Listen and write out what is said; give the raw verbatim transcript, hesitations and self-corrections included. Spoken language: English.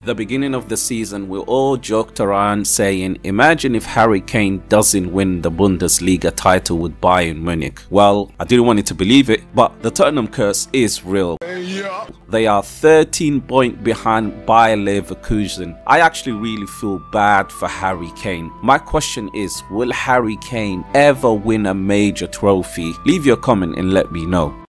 The beginning of the season, we all joked around saying, imagine if Harry Kane doesn't win the Bundesliga title with Bayern Munich. Well, I didn't want you to believe it, but the Tottenham curse is real. Yeah. They are thirteen points behind Bayer Leverkusen. I actually really feel bad for Harry Kane. My question is, will Harry Kane ever win a major trophy? Leave your comment and let me know.